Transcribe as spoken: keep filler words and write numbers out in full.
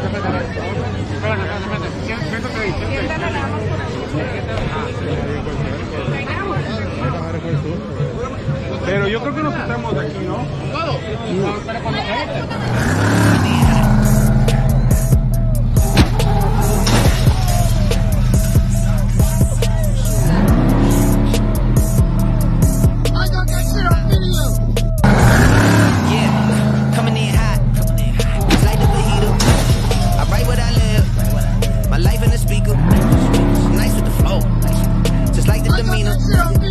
Pero yo creo que nos estamos de aquí, ¿no? Todo. Pero con la gente. My life in the speaker, nice with the flow, just like the demeanor.